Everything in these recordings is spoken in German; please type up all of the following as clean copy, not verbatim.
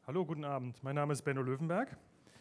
Hallo, guten Abend. Mein Name ist Benno Löwenberg.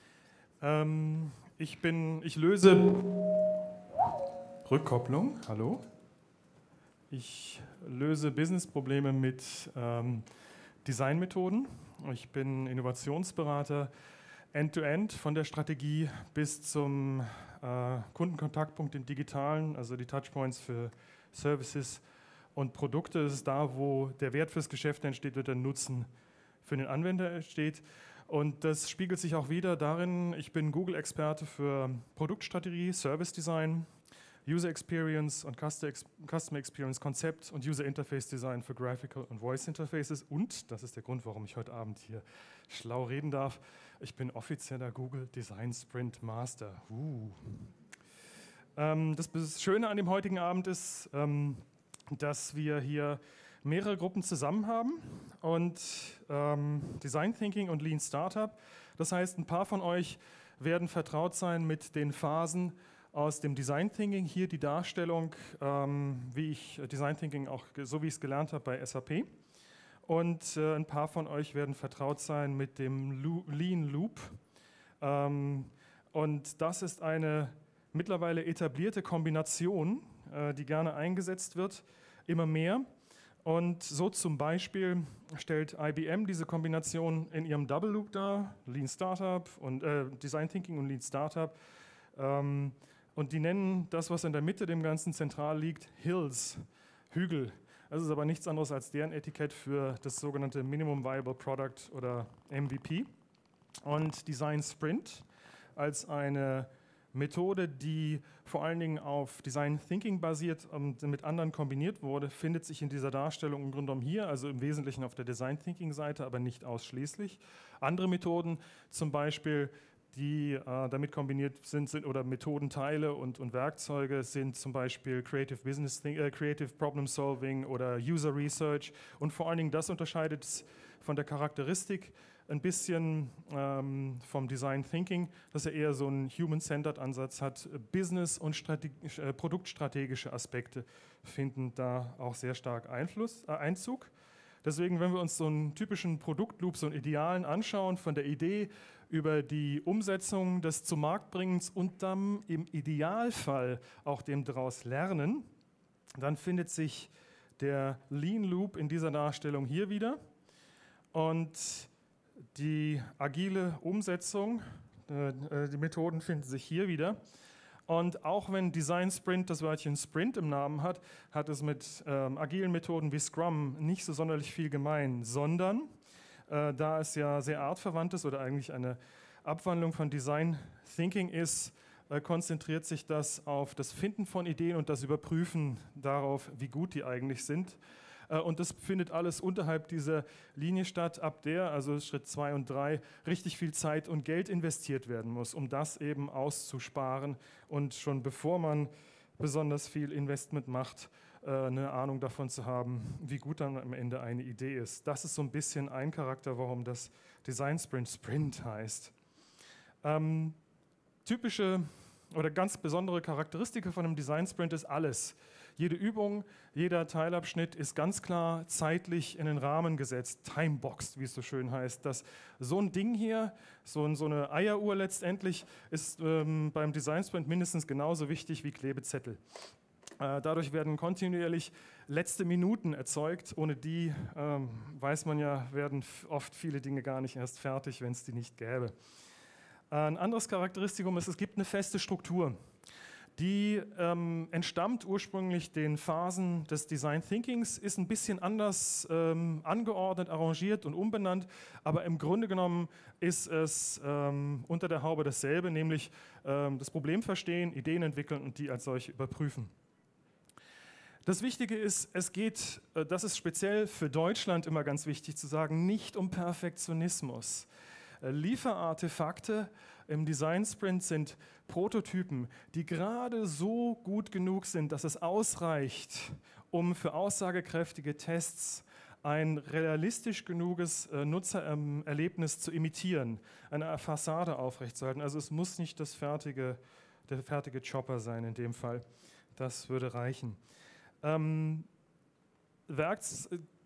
Ich löse Rückkopplung. Hallo. Ich löse Businessprobleme mit Designmethoden. Ich bin Innovationsberater End-to-End von der Strategie bis zum Kundenkontaktpunkt im Digitalen, also die Touchpoints für Services und Produkte. Das ist da, wo der Wert fürs Geschäft entsteht und der Nutzen für den Anwender entsteht. Und das spiegelt sich auch wieder darin, ich bin Google-Experte für Produktstrategie, Service Design, User Experience und Customer Experience Konzept und User Interface Design für Graphical und Voice Interfaces. Und, das ist der Grund, warum ich heute Abend hier schlau reden darf, ich bin offizieller Google Design Sprint Master. Das Schöne an dem heutigen Abend ist, dass wir hier mehrere Gruppen zusammen haben und Design Thinking und Lean Startup. Das heißt, ein paar von euch werden vertraut sein mit den Phasen aus dem Design Thinking. Hier die Darstellung, wie ich Design Thinking auch so wie ich es gelernt habe bei SAP. Und ein paar von euch werden vertraut sein mit dem Lean Loop. Und das ist eine mittlerweile etablierte Kombination, die gerne eingesetzt wird, immer mehr. Und so zum Beispiel stellt IBM diese Kombination in ihrem Double Loop dar, Lean Startup und Design Thinking und Lean Startup. Und die nennen das, was in der Mitte dem Ganzen zentral liegt, Hills, Hügel. Das ist aber nichts anderes als deren Etikett für das sogenannte Minimum Viable Product oder MVP. Und Design Sprint als eine Methode, die vor allen Dingen auf Design Thinking basiert und mit anderen kombiniert wurde, findet sich in dieser Darstellung im Grunde genommen hier, also im Wesentlichen auf der Design Thinking Seite, aber nicht ausschließlich. Andere Methoden, zum Beispiel, die damit kombiniert sind oder Methodenteile und Werkzeuge sind zum Beispiel Creative Problem Solving oder User Research. Und vor allen Dingen das unterscheidet es von der Charakteristik ein bisschen vom Design Thinking, dass er eher so einen Human-Centered Ansatz hat. Business- und produktstrategische Aspekte finden da auch sehr stark Einzug. Deswegen, wenn wir uns so einen typischen Produktloop, so einen Idealen anschauen, von der Idee über die Umsetzung des Zumarktbringens und dann im Idealfall auch dem daraus Lernen, dann findet sich der Lean Loop in dieser Darstellung hier wieder. Und die agile Umsetzung, die Methoden finden sich hier wieder. Und auch wenn Design Sprint das Wörtchen Sprint im Namen hat, hat es mit agilen Methoden wie Scrum nicht so sonderlich viel gemein, sondern da es ja sehr artverwandt ist oder eigentlich eine Abwandlung von Design Thinking ist, konzentriert sich das auf das Finden von Ideen und das Überprüfen darauf, wie gut die eigentlich sind. Und das findet alles unterhalb dieser Linie statt, ab der, also Schritt 2 und 3, richtig viel Zeit und Geld investiert werden muss, um das eben auszusparen und schon bevor man besonders viel Investment macht, eine Ahnung davon zu haben, wie gut dann am Ende eine Idee ist. Das ist so ein bisschen ein Charakter, warum das Design Sprint Sprint heißt. Typische oder ganz besondere Charakteristika von einem Design Sprint ist alles. Jede Übung, jeder Teilabschnitt ist ganz klar zeitlich in den Rahmen gesetzt, timeboxed, wie es so schön heißt. So ein Ding hier, so eine Eieruhr letztendlich, ist beim Design Sprint mindestens genauso wichtig wie Klebezettel. Dadurch werden kontinuierlich letzte Minuten erzeugt. Ohne die, weiß man ja, werden oft viele Dinge gar nicht erst fertig, wenn es die nicht gäbe. Ein anderes Charakteristikum ist, es gibt eine feste Struktur. Die entstammt ursprünglich den Phasen des Design Thinkings, ist ein bisschen anders angeordnet, arrangiert und umbenannt, aber im Grunde genommen ist es unter der Haube dasselbe, nämlich das Problem verstehen, Ideen entwickeln und die als solche überprüfen. Das Wichtige ist, es geht, das ist speziell für Deutschland immer ganz wichtig zu sagen, nicht um Perfektionismus. Lieferartefakte im Design Sprint sind Prototypen, die gerade so gut genug sind, dass es ausreicht, um für aussagekräftige Tests ein realistisch genuges Nutzererlebnis zu imitieren, eine Fassade aufrechtzuerhalten. Also es muss nicht der fertige Chopper sein in dem Fall. Das würde reichen.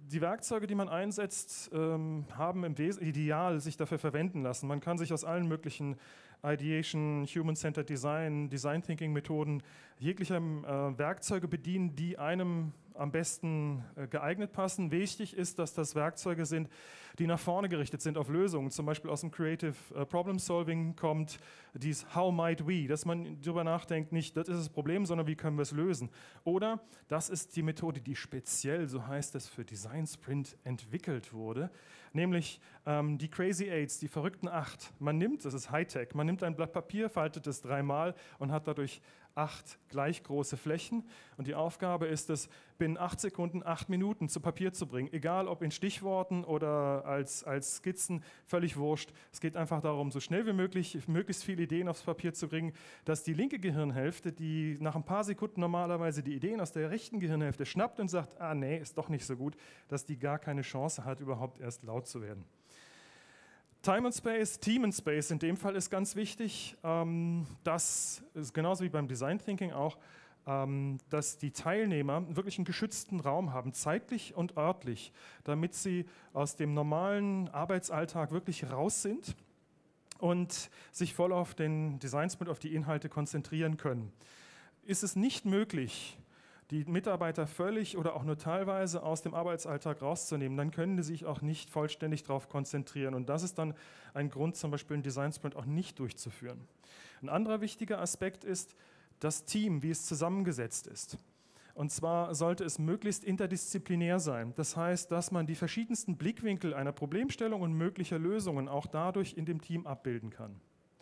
Die Werkzeuge, die man einsetzt, haben im Ideal sich dafür verwenden lassen. Man kann sich aus allen möglichen Ideation, Human-Centered Design, Design Thinking Methoden, jeglicher Werkzeuge bedienen, die einem am besten geeignet passen. Wichtig ist, dass das Werkzeuge sind, die nach vorne gerichtet sind auf Lösungen. Zum Beispiel aus dem Creative Problem Solving kommt dies How might we, dass man darüber nachdenkt, nicht das ist das Problem, sondern wie können wir es lösen. Oder das ist die Methode, die speziell, so heißt es, für Design Sprint entwickelt wurde, nämlich die Crazy Eights, die verrückten 8. Man nimmt, das ist Hightech, man nimmt ein Blatt Papier, faltet es 3-mal und hat dadurch 8 gleich große Flächen. Und die Aufgabe ist es, binnen 8 Sekunden 8 Minuten zu Papier zu bringen. Egal ob in Stichworten oder als Skizzen, völlig wurscht. Es geht einfach darum, so schnell wie möglich möglichst viele Ideen aufs Papier zu bringen, dass die linke Gehirnhälfte, die nach ein paar Sekunden normalerweise die Ideen aus der rechten Gehirnhälfte schnappt und sagt, ah nee, ist doch nicht so gut, dass die gar keine Chance hat, überhaupt erst laut zu werden. Time and Space, Team and Space in dem Fall ist ganz wichtig. Das ist genauso wie beim Design Thinking auch, dass die Teilnehmer wirklich einen geschützten Raum haben, zeitlich und örtlich, damit sie aus dem normalen Arbeitsalltag wirklich raus sind und sich voll auf den Design Sprint, auf die Inhalte konzentrieren können. Ist es nicht möglich, die Mitarbeiter völlig oder auch nur teilweise aus dem Arbeitsalltag rauszunehmen, dann können die sich auch nicht vollständig darauf konzentrieren. Und das ist dann ein Grund, zum Beispiel einen Design Sprint auch nicht durchzuführen. Ein anderer wichtiger Aspekt ist das Team, wie es zusammengesetzt ist. Und zwar sollte es möglichst interdisziplinär sein. Das heißt, dass man die verschiedensten Blickwinkel einer Problemstellung und möglicher Lösungen auch dadurch in dem Team abbilden kann.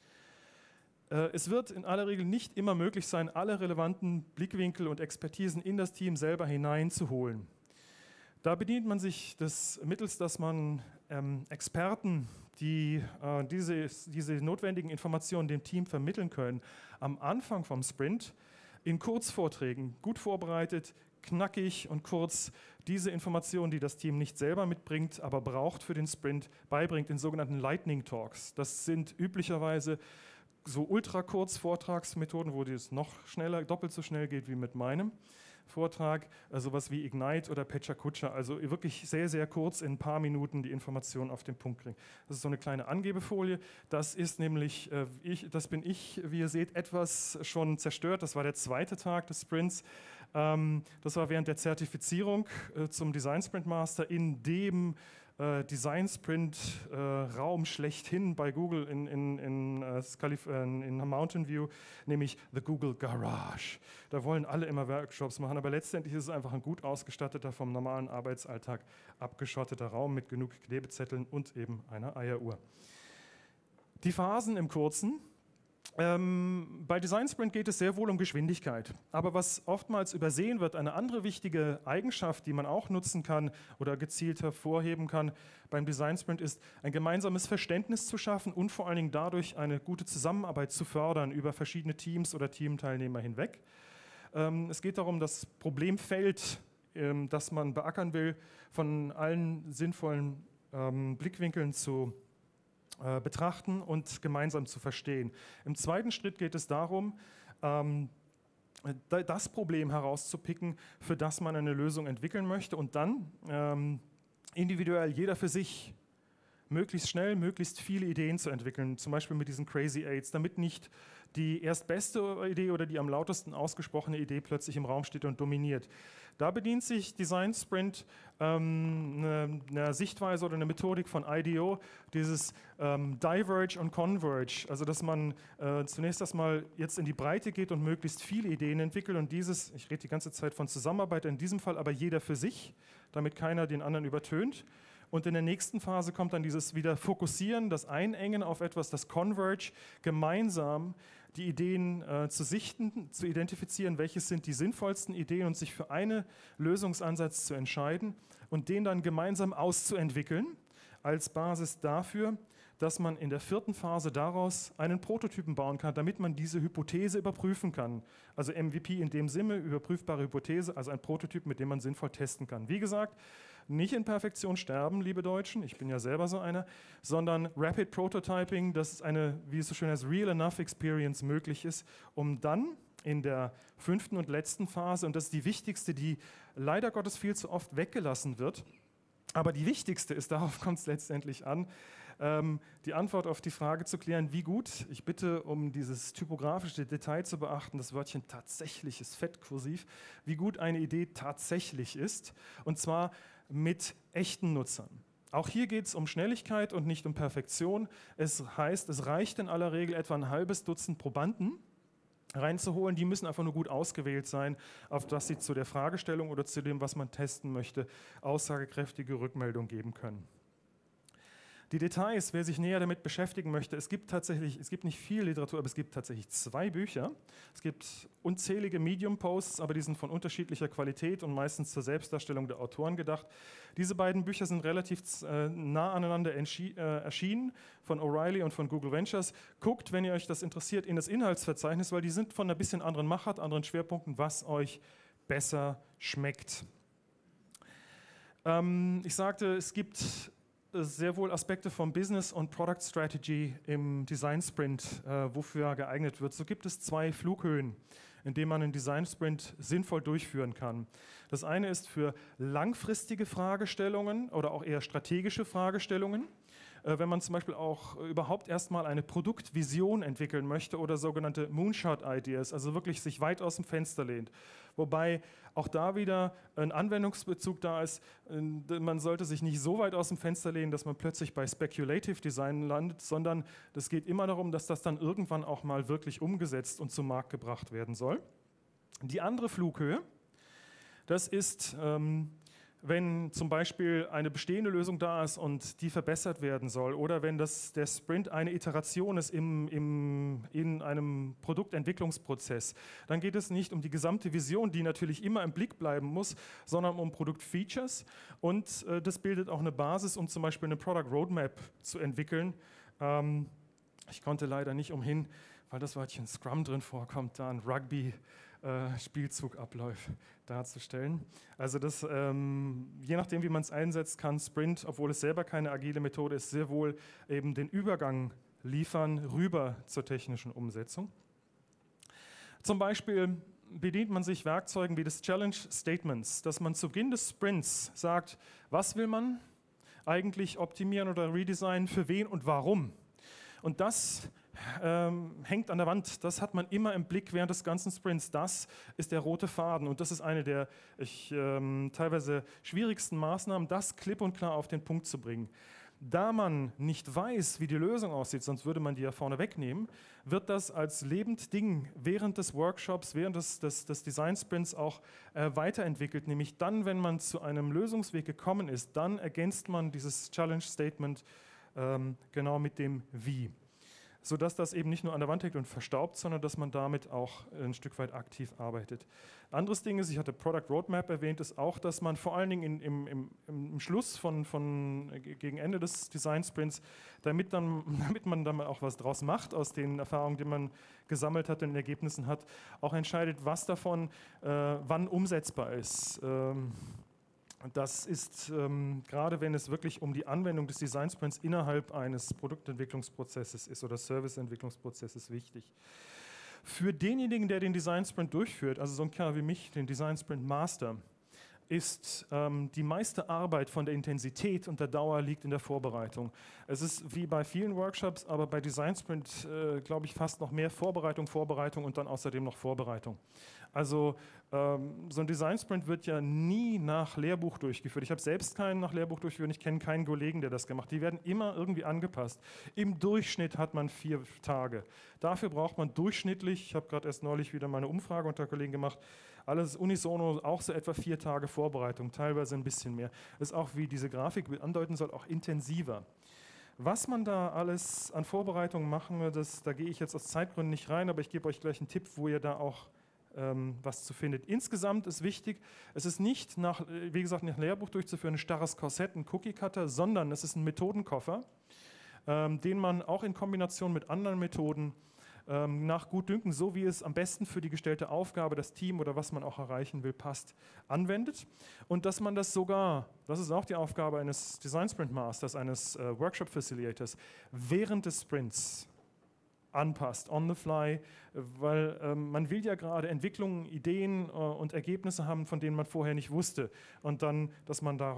Es wird in aller Regel nicht immer möglich sein, alle relevanten Blickwinkel und Expertisen in das Team selber hineinzuholen. Da bedient man sich des Mittels, dass man Experten, die diese notwendigen Informationen dem Team vermitteln können, am Anfang vom Sprint in Kurzvorträgen, gut vorbereitet, knackig und kurz, diese Informationen, die das Team nicht selber mitbringt, aber braucht für den Sprint, beibringt in sogenannten Lightning Talks. Das sind üblicherweise so ultrakurz-Vortragsmethoden, wo es noch schneller, doppelt so schnell geht wie mit meinem Vortrag, sowas wie Ignite oder Pecha-Kucha, also wirklich sehr, sehr kurz in ein paar Minuten die Informationen auf den Punkt kriegen. Das ist so eine kleine Angebefolie. Das ist nämlich, das bin ich, wie ihr seht, etwas schon zerstört. Das war der 2. Tag des Sprints. Das war während der Zertifizierung zum Design Sprint Master in dem Design Sprint Raum schlechthin bei Google in Mountain View, nämlich the Google Garage. Da wollen alle immer Workshops machen, aber letztendlich ist es einfach ein gut ausgestatteter, vom normalen Arbeitsalltag abgeschotteter Raum mit genug Klebezetteln und eben einer Eieruhr. Die Phasen im Kurzen. Bei Design Sprint geht es sehr wohl um Geschwindigkeit, aber was oftmals übersehen wird, eine andere wichtige Eigenschaft, die man auch nutzen kann oder gezielt hervorheben kann beim Design Sprint, ist ein gemeinsames Verständnis zu schaffen und vor allen Dingen dadurch eine gute Zusammenarbeit zu fördern über verschiedene Teams oder Teamteilnehmer hinweg. Es geht darum, das Problemfeld, das man beackern will, von allen sinnvollen Blickwinkeln zu betrachten und gemeinsam zu verstehen. Im zweiten Schritt geht es darum, das Problem herauszupicken, für das man eine Lösung entwickeln möchte und dann individuell jeder für sich möglichst schnell, möglichst viele Ideen zu entwickeln, zum Beispiel mit diesen Crazy Eights, damit nicht die erstbeste Idee oder die am lautesten ausgesprochene Idee plötzlich im Raum steht und dominiert. Da bedient sich Design Sprint eine Sichtweise oder eine Methodik von IDEO, dieses Diverge und Converge, also dass man zunächst erstmal jetzt in die Breite geht und möglichst viele Ideen entwickelt und dieses, ich rede die ganze Zeit von Zusammenarbeit, in diesem Fall aber jeder für sich, damit keiner den anderen übertönt. Und in der nächsten Phase kommt dann dieses wieder Fokussieren, das Einengen auf etwas, das Converge, gemeinsam die Ideen zu sichten, zu identifizieren, welches sind die sinnvollsten Ideen und sich für einen Lösungsansatz zu entscheiden und den dann gemeinsam auszuentwickeln als Basis dafür, dass man in der 4. Phase daraus einen Prototypen bauen kann, damit man diese Hypothese überprüfen kann. Also MVP in dem Sinne, überprüfbare Hypothese, also ein Prototyp, mit dem man sinnvoll testen kann. Wie gesagt, nicht in Perfektion sterben, liebe Deutschen, ich bin ja selber so einer, sondern Rapid Prototyping, dass es eine, wie es so schön heißt, Real Enough Experience möglich ist, um dann in der 5. und letzten Phase, und das ist die wichtigste, die leider Gottes viel zu oft weggelassen wird, Aber die wichtigste ist, darauf kommt es letztendlich an, die Antwort auf die Frage zu klären, wie gut, ich bitte um dieses typografische Detail zu beachten, das Wörtchen tatsächlich ist fettkursiv, wie gut eine Idee tatsächlich ist, und zwar mit echten Nutzern. Auch hier geht es um Schnelligkeit und nicht um Perfektion. Es heißt, es reicht in aller Regel etwa ein halbes Dutzend Probanden reinzuholen. Die müssen einfach nur gut ausgewählt sein, auf das sie zu der Fragestellung oder zu dem, was man testen möchte, aussagekräftige Rückmeldung geben können. Die Details, wer sich näher damit beschäftigen möchte, es gibt nicht viel Literatur, aber es gibt tatsächlich 2 Bücher. Es gibt unzählige Medium-Posts, aber die sind von unterschiedlicher Qualität und meistens zur Selbstdarstellung der Autoren gedacht. Diese beiden Bücher sind relativ nah aneinander erschienen, von O'Reilly und von Google Ventures. Guckt, wenn ihr euch das interessiert, in das Inhaltsverzeichnis, weil die sind von ein bisschen anderen Machart, anderen Schwerpunkten, was euch besser schmeckt. Ich sagte, es gibt sehr wohl Aspekte von Business und Product Strategy im Design Sprint, wofür er geeignet wird. So gibt es 2 Flughöhen, in denen man einen Design Sprint sinnvoll durchführen kann. Das eine ist für langfristige Fragestellungen oder auch eher strategische Fragestellungen, wenn man zum Beispiel auch überhaupt erstmal eine Produktvision entwickeln möchte oder sogenannte Moonshot-Ideas, also wirklich sich weit aus dem Fenster lehnt. Wobei auch da wieder ein Anwendungsbezug da ist, man sollte sich nicht so weit aus dem Fenster lehnen, dass man plötzlich bei Speculative Design landet, sondern es geht immer darum, dass das dann irgendwann auch mal wirklich umgesetzt und zum Markt gebracht werden soll. Die andere Flughöhe, das ist, wenn zum Beispiel eine bestehende Lösung da ist und die verbessert werden soll oder wenn der Sprint eine Iteration ist in einem Produktentwicklungsprozess, dann geht es nicht um die gesamte Vision, die natürlich immer im Blick bleiben muss, sondern um Produktfeatures, und das bildet auch eine Basis, um zum Beispiel eine Product Roadmap zu entwickeln. Ich konnte leider nicht umhin, weil das Wörtchen Scrum drin vorkommt, da ein Rugby-Spielzugabläufe darzustellen. Also das, je nachdem, wie man es einsetzt, kann Sprint, obwohl es selber keine agile Methode ist, sehr wohl eben den Übergang liefern rüber zur technischen Umsetzung. Zum Beispiel bedient man sich Werkzeugen wie des Challenge Statements, dass man zu Beginn des Sprints sagt, was will man eigentlich optimieren oder redesignen, für wen und warum. Und das hängt an der Wand, das hat man immer im Blick während des ganzen Sprints. Das ist der rote Faden und das ist eine der teilweise schwierigsten Maßnahmen, das klipp und klar auf den Punkt zu bringen. Da man nicht weiß, wie die Lösung aussieht, sonst würde man die ja vorne wegnehmen, wird das als lebend Ding während des Workshops, während des Design-Sprints auch weiterentwickelt. Nämlich dann, wenn man zu einem Lösungsweg gekommen ist, dann ergänzt man dieses Challenge-Statement genau mit dem Wie, sodass das eben nicht nur an der Wand hängt und verstaubt, sondern dass man damit auch ein Stück weit aktiv arbeitet. Anderes Ding ist, ich hatte Product Roadmap erwähnt, ist auch, dass man vor allen Dingen im Schluss gegen Ende des Design Sprints, damit man dann auch was draus macht aus den Erfahrungen, die man gesammelt hat und den Ergebnissen hat, auch entscheidet, was davon wann umsetzbar ist. Das ist, gerade wenn es wirklich um die Anwendung des Design Sprints innerhalb eines Produktentwicklungsprozesses ist oder Serviceentwicklungsprozesses, wichtig. Für denjenigen, der den Design Sprint durchführt, also so ein Kerl wie mich, den Design Sprint Master, ist die meiste Arbeit von der Intensität und der Dauer liegt in der Vorbereitung. Es ist wie bei vielen Workshops, aber bei Design Sprint, glaube ich, fast noch mehr Vorbereitung und dann außerdem noch Vorbereitung. Also so ein Design Sprint wird ja nie nach Lehrbuch durchgeführt. Ich habe selbst keinen nach Lehrbuch durchgeführt, ich kenne keinen Kollegen, der das gemacht hat. Die werden immer irgendwie angepasst. Im Durchschnitt hat man 4 Tage. Dafür braucht man durchschnittlich, ich habe gerade erst neulich wieder meine Umfrage unter Kollegen gemacht, alles unisono auch so etwa 4 Tage Vorbereitung, teilweise ein bisschen mehr. Das ist auch, wie diese Grafik andeuten soll, auch intensiver. Was man da alles an Vorbereitungen machen will, da gehe ich jetzt aus Zeitgründen nicht rein, aber ich gebe euch gleich einen Tipp, wo ihr da auch was zu findet. Insgesamt ist wichtig, es ist nicht, wie gesagt, nach Lehrbuch durchzuführen, ein starres Korsett, ein Cookie-Cutter, sondern es ist ein Methodenkoffer, den man auch in Kombination mit anderen Methoden nach Gutdünken, so wie es am besten für die gestellte Aufgabe, das Team oder was man auch erreichen will, passt, anwendet. Und dass man das sogar, das ist auch die Aufgabe eines Design Sprint Masters, eines Workshop Facilitators, während des Sprints anpasst, on the fly, weil man will ja gerade Entwicklungen, Ideen und Ergebnisse haben, von denen man vorher nicht wusste und dann, dass man darauf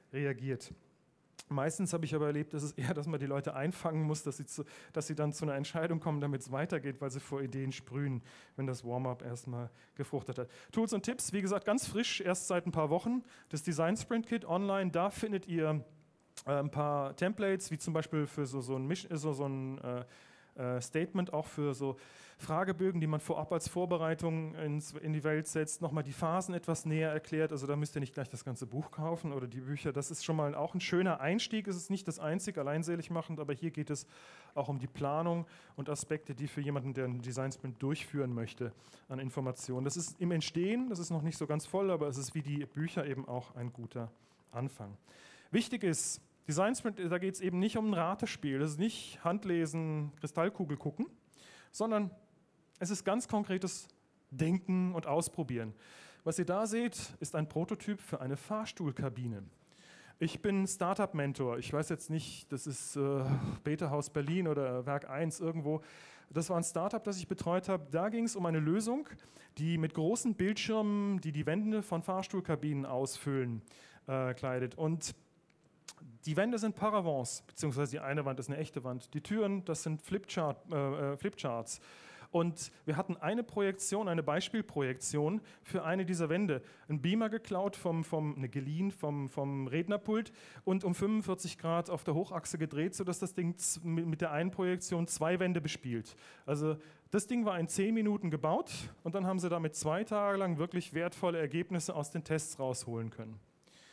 reagiert. Meistens habe ich aber erlebt, dass es eher, dass man die Leute einfangen muss, dass sie dann zu einer Entscheidung kommen, damit es weitergeht, weil sie vor Ideen sprühen, wenn das Warm-up erstmal gefruchtet hat. Tools und Tipps, wie gesagt, ganz frisch, erst seit ein paar Wochen. Das Design Sprint Kit online, da findet ihr ein paar Templates, wie zum Beispiel für so ein Statement, auch für so Fragebögen, die man vorab als Vorbereitung in die Welt setzt, nochmal die Phasen etwas näher erklärt. Also da müsst ihr nicht gleich das ganze Buch kaufen oder die Bücher. Das ist schon mal auch ein schöner Einstieg. Es ist nicht das einzig alleinselig machend, aber hier geht es auch um die Planung und Aspekte, die für jemanden, der einen Design Sprint durchführen möchte, an Informationen. Das ist im Entstehen, das ist noch nicht so ganz voll, aber es ist wie die Bücher eben auch ein guter Anfang. Wichtig ist, Design Sprint, da geht es eben nicht um ein Ratespiel, das ist nicht Handlesen, Kristallkugel gucken, sondern es ist ganz konkretes Denken und Ausprobieren. Was ihr da seht, ist ein Prototyp für eine Fahrstuhlkabine. Ich bin Startup-Mentor, ich weiß jetzt nicht, das ist Beta-Haus Berlin oder Werk 1 irgendwo. Das war ein Startup, das ich betreut habe. Da ging es um eine Lösung, die mit großen Bildschirmen, die Wände von Fahrstuhlkabinen ausfüllen, kleidet. Und die Wände sind Paravents, beziehungsweise die eine Wand ist eine echte Wand. Die Türen, das sind Flipcharts. Und wir hatten eine Projektion, eine Beispielprojektion für eine dieser Wände. Ein Beamer geklaut, geliehen vom Rednerpult und um 45 Grad auf der Hochachse gedreht, sodass das Ding mit der einen Projektion 2 Wände bespielt. Also das Ding war in 10 Minuten gebaut und dann haben sie damit 2 Tage lang wirklich wertvolle Ergebnisse aus den Tests rausholen können.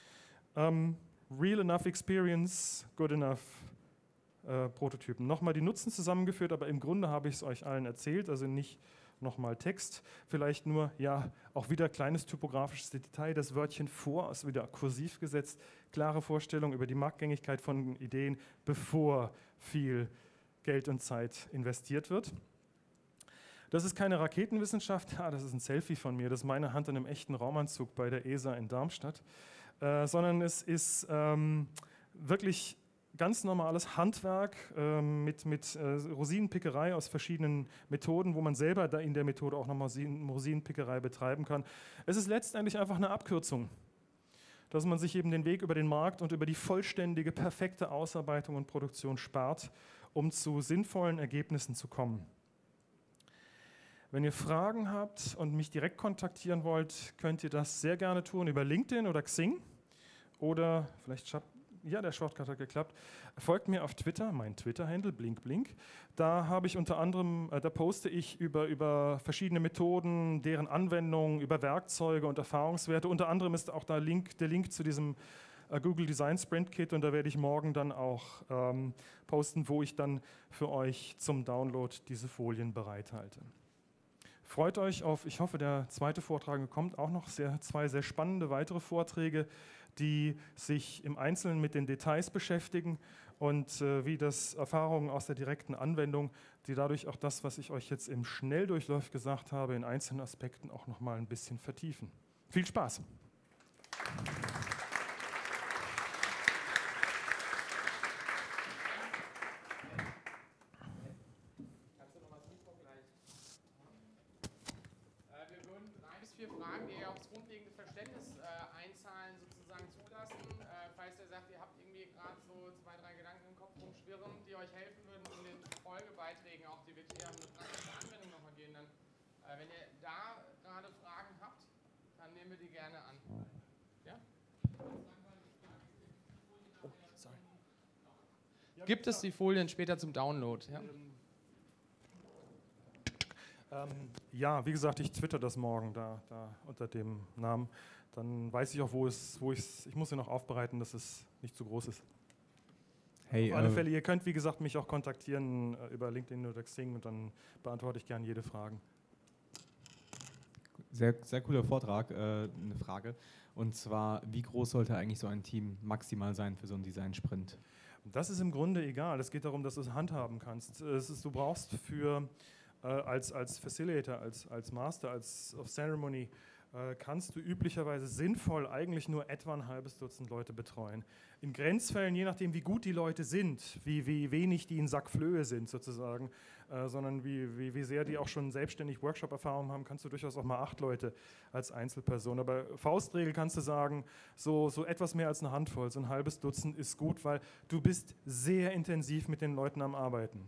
Real enough experience, good enough Prototypen. Nochmal die Nutzen zusammengeführt, aber im Grunde habe ich es euch allen erzählt, also nicht nochmal Text, vielleicht nur, ja, auch wieder kleines typografisches Detail, das Wörtchen vor ist wieder kursiv gesetzt, klare Vorstellung über die Marktgängigkeit von Ideen, bevor viel Geld und Zeit investiert wird. Das ist keine Raketenwissenschaft, das ist ein Selfie von mir, das ist meine Hand in einem echten Raumanzug bei der ESA in Darmstadt. Sondern es ist wirklich ganz normales Handwerk mit Rosinenpickerei aus verschiedenen Methoden, wo man selber da in der Methode auch nochmal Rosinenpickerei betreiben kann. Es ist letztendlich einfach eine Abkürzung, dass man sich eben den Weg über den Markt und über die vollständige, perfekte Ausarbeitung und Produktion spart, um zu sinnvollen Ergebnissen zu kommen. Wenn ihr Fragen habt und mich direkt kontaktieren wollt, könnt ihr das sehr gerne tun über LinkedIn oder Xing oder vielleicht, ja, der Shortcut hat geklappt. Folgt mir auf Twitter, mein Twitter-Handle, blinkblink. Da habe ich unter anderem, da poste ich über verschiedene Methoden, deren Anwendungen, über Werkzeuge und Erfahrungswerte. Unter anderem ist auch da der Link zu diesem Google Design Sprint Kit und da werde ich morgen dann auch posten, wo ich dann für euch zum Download diese Folien bereithalte. Freut euch auf, ich hoffe, der zweite Vortrag kommt auch noch, 2 sehr spannende weitere Vorträge, die sich im Einzelnen mit den Details beschäftigen und wie das Erfahrungen aus der direkten Anwendung, die dadurch auch das, was ich euch jetzt im Schnelldurchlauf gesagt habe, in einzelnen Aspekten auch noch mal ein bisschen vertiefen. Viel Spaß! Wenn ihr da gerade Fragen habt, dann nehmen wir die gerne an. Ja? Oh, sorry. Gibt es die Folien später zum Download? Ja, ja, wie gesagt, ich twitter das morgen da unter dem Namen. Dann weiß ich auch, ich muss sie noch aufbereiten, dass es nicht zu groß ist. Hey, auf alle Fälle, ihr könnt, wie gesagt, mich auch kontaktieren über LinkedIn oder Xing und dann beantworte ich gerne jede Frage. Sehr, sehr cooler Vortrag. Eine Frage. Und zwar, wie groß sollte eigentlich so ein Team maximal sein für so einen Design-Sprint? Das ist im Grunde egal. Es geht darum, dass du es handhaben kannst. Du brauchst als Facilitator, als Master, als of Ceremony kannst du üblicherweise sinnvoll eigentlich nur etwa ein halbes Dutzend Leute betreuen. In Grenzfällen, je nachdem wie gut die Leute sind, wie wenig die in Sack Flöhe sind sozusagen, sondern wie sehr die auch schon selbstständig Workshop-Erfahrung haben, kannst du durchaus auch mal 8 Leute als Einzelperson. Aber Faustregel kannst du sagen, so etwas mehr als eine Handvoll, so ein halbes Dutzend ist gut, weil du bist sehr intensiv mit den Leuten am Arbeiten.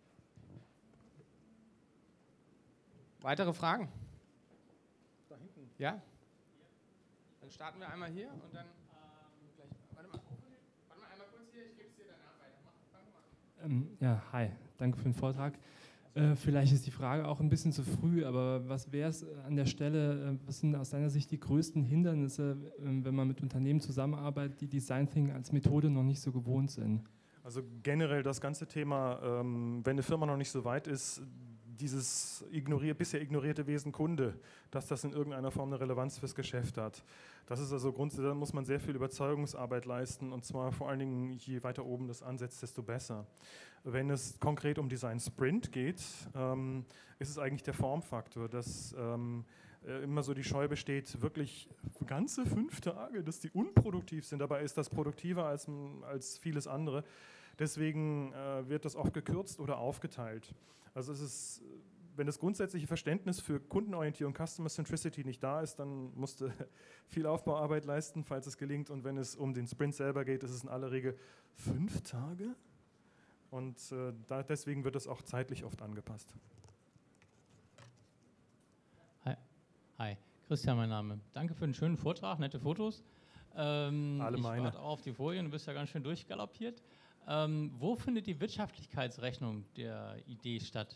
Weitere Fragen? Da hinten. Ja? Dann starten wir einmal hier und dann gleich. Warte mal einmal kurz hier, ich gebe es dir danach weiter. Ja, hi, danke für den Vortrag. Vielleicht ist die Frage auch ein bisschen zu früh, aber was wäre es an der Stelle, was sind aus deiner Sicht die größten Hindernisse, wenn man mit Unternehmen zusammenarbeitet, die Design Thinking als Methode noch nicht so gewohnt sind? Also generell das ganze Thema, wenn eine Firma noch nicht so weit ist, dieses bisher ignorierte Wesen Kunde, dass das in irgendeiner Form eine Relevanz fürs Geschäft hat. Das ist also grundsätzlich, da muss man sehr viel Überzeugungsarbeit leisten und zwar vor allen Dingen, je weiter oben das ansetzt, desto besser. Wenn es konkret um Design Sprint geht, ist es eigentlich der Formfaktor, dass immer so die Scheu besteht, wirklich ganze 5 Tage, dass die unproduktiv sind. Dabei ist das produktiver als vieles andere. Deswegen wird das oft gekürzt oder aufgeteilt. Also es ist, wenn das grundsätzliche Verständnis für Kundenorientierung, Customer Centricity nicht da ist, dann musst du viel Aufbauarbeit leisten, falls es gelingt. Und wenn es um den Sprint selber geht, ist es in aller Regel 5 Tage. Und deswegen wird es auch zeitlich oft angepasst. Hi, Christian mein Name. Danke für den schönen Vortrag, nette Fotos. Alle meine. Ich warte auch auf die Folien, du bist ja ganz schön durchgaloppiert. Wo findet die Wirtschaftlichkeitsrechnung der Idee statt?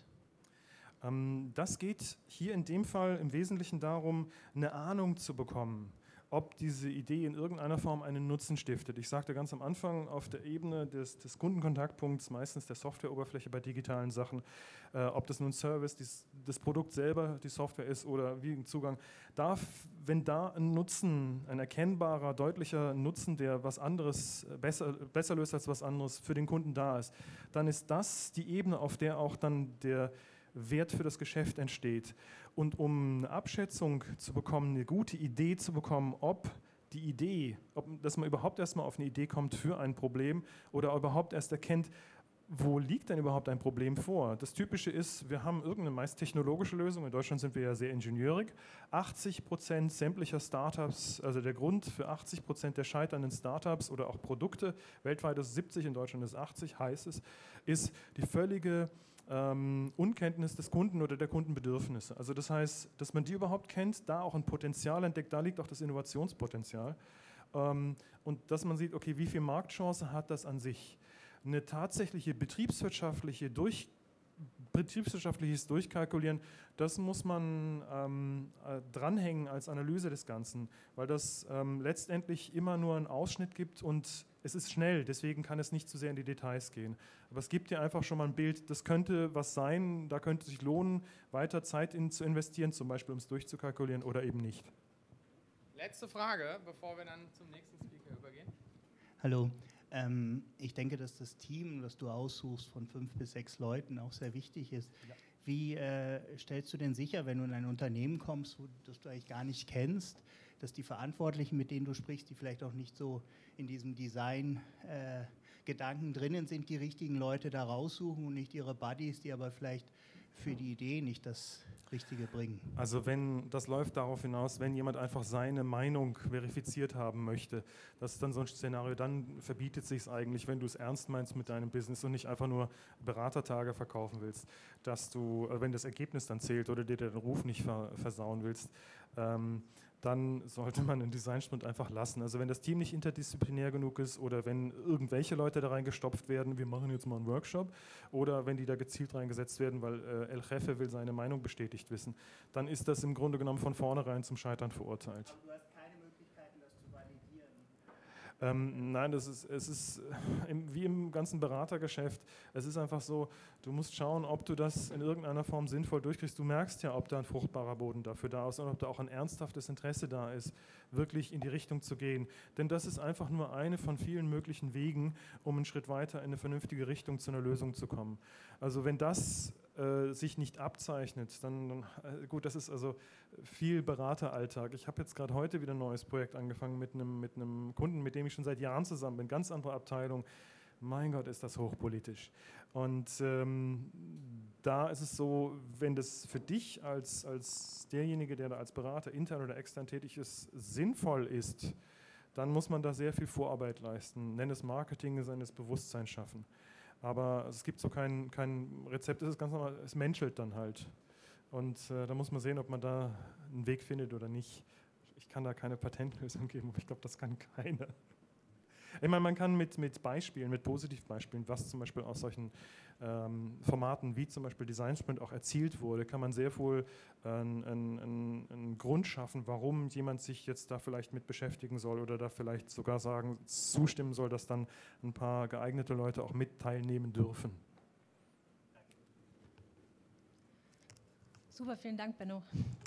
Das geht hier in dem Fall im Wesentlichen darum, eine Ahnung zu bekommen, ob diese Idee in irgendeiner Form einen Nutzen stiftet. Ich sagte ganz am Anfang, auf der Ebene des Kundenkontaktpunkts, meistens der Softwareoberfläche bei digitalen Sachen, ob das nun Service, das Produkt selber, die Software ist oder wie ein Zugang, wenn da ein Nutzen, ein erkennbarer, deutlicher Nutzen, der was anderes besser löst als was anderes für den Kunden da ist, dann ist das die Ebene, auf der auch dann der Wert für das Geschäft entsteht. Und um eine Abschätzung zu bekommen, eine gute Idee zu bekommen, dass man überhaupt erstmal auf eine Idee kommt für ein Problem oder überhaupt erst erkennt, wo liegt denn überhaupt ein Problem vor? Das Typische ist, wir haben irgendeine meist technologische Lösung, in Deutschland sind wir ja sehr ingenieurig, 80% sämtlicher Startups, also der Grund für 80% der scheiternden Startups oder auch Produkte, weltweit ist es 70, in Deutschland ist es 80, heißt es, ist die völlige Unkenntnis des Kunden oder der Kundenbedürfnisse. Also das heißt, dass man die überhaupt kennt, da auch ein Potenzial entdeckt, da liegt auch das Innovationspotenzial. Und dass man sieht, okay, wie viel Marktchance hat das an sich? Eine tatsächliche betriebswirtschaftliches Durchkalkulieren, das muss man dranhängen als Analyse des Ganzen, weil das letztendlich immer nur einen Ausschnitt gibt und es ist schnell, deswegen kann es nicht zu sehr in die Details gehen. Aber es gibt dir einfach schon mal ein Bild, das könnte was sein, da könnte es sich lohnen, weiter Zeit zu investieren, zum Beispiel um es durchzukalkulieren oder eben nicht. Letzte Frage, bevor wir dann zum nächsten Speaker übergehen. Hallo. Ich denke, dass das Team, das du aussuchst, von 5 bis 6 Leuten auch sehr wichtig ist. Ja. Wie stellst du denn sicher, wenn du in ein Unternehmen kommst, das du eigentlich gar nicht kennst, dass die Verantwortlichen, mit denen du sprichst, die vielleicht auch nicht so in diesem Design-Gedanken drinnen sind, die richtigen Leute da raussuchen und nicht ihre Buddies, die aber vielleicht für die Idee nicht das Richtige bringen? Also das läuft darauf hinaus, wenn jemand einfach seine Meinung verifiziert haben möchte, das ist dann so ein Szenario, dann verbietet sich es eigentlich, wenn du es ernst meinst mit deinem Business und nicht einfach nur Beratertage verkaufen willst, dass du, wenn das Ergebnis dann zählt oder dir den Ruf nicht versauen willst, dann sollte man den Design-Sprint einfach lassen. Also wenn das Team nicht interdisziplinär genug ist oder wenn irgendwelche Leute da reingestopft werden, wir machen jetzt mal einen Workshop, oder wenn die da gezielt reingesetzt werden, weil El Jefe will seine Meinung bestätigt wissen, dann ist das im Grunde genommen von vornherein zum Scheitern verurteilt. Aber du hast keine Möglichkeiten, das zu validieren. Nein, es ist wie im ganzen Beratergeschäft. Es ist einfach so, du musst schauen, ob du das in irgendeiner Form sinnvoll durchkriegst. Du merkst ja, ob da ein fruchtbarer Boden dafür da ist und ob da auch ein ernsthaftes Interesse da ist, wirklich in die Richtung zu gehen. Denn das ist einfach nur eine von vielen möglichen Wegen, um einen Schritt weiter in eine vernünftige Richtung zu einer Lösung zu kommen. Also wenn das sich nicht abzeichnet, dann gut, das ist also viel Berateralltag. Ich habe jetzt gerade heute wieder ein neues Projekt angefangen mit einem Kunden, mit dem ich schon seit Jahren zusammen bin, ganz andere Abteilung. Mein Gott, ist das hochpolitisch. Und da ist es so, wenn das für dich als derjenige, der da als Berater intern oder extern tätig ist, sinnvoll ist, dann muss man da sehr viel Vorarbeit leisten. Nenn es Marketing, nenn es Bewusstsein schaffen. Aber es gibt so kein Rezept, es ist ganz normal, es menschelt dann halt. Und da muss man sehen, ob man da einen Weg findet oder nicht. Ich kann da keine Patentlösung geben, aber ich glaube, das kann keiner. Ich meine, man kann mit Beispielen, mit Positivbeispielen, was zum Beispiel aus solchen Formaten wie zum Beispiel Design Sprint auch erzielt wurde, kann man sehr wohl einen Grund schaffen, warum jemand sich jetzt da vielleicht mit beschäftigen soll oder da vielleicht sogar zustimmen soll, dass dann ein paar geeignete Leute auch mit teilnehmen dürfen. Super, vielen Dank, Benno.